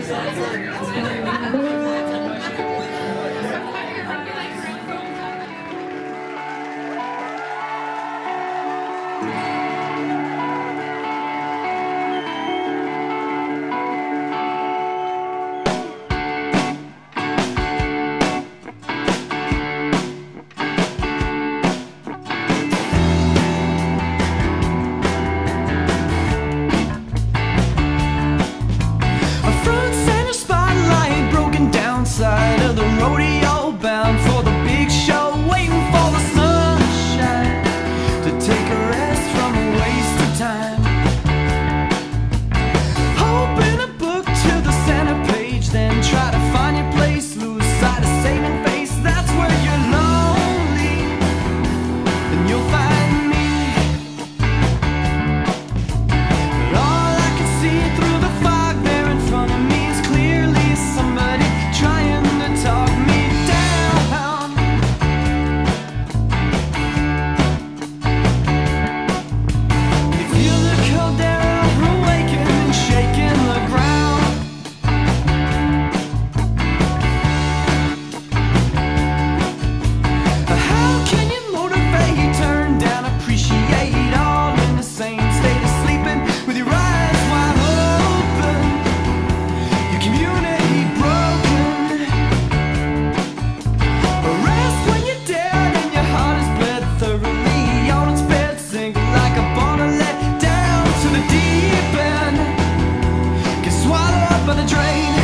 Side of the rodeo, bound for the big show, waiting for the sunshine to take a rest from a waste of time. Open a book to the center page, then try to find your place, lose sight of saving face. That's where you're lonely, and you'll find me. But all I can see through the fog there in front of me is clearly somebody trying to talk me down. You feel the caldera awaken and shaking the ground. How can you motivate, turn down, appreciate, all in the same state of sleeping with your eyes wide open, your community broken? Rest when you're dead and your heart is bled thoroughly on its bed, sinking like a bottle let down to the deep end, get swallowed up by the drain.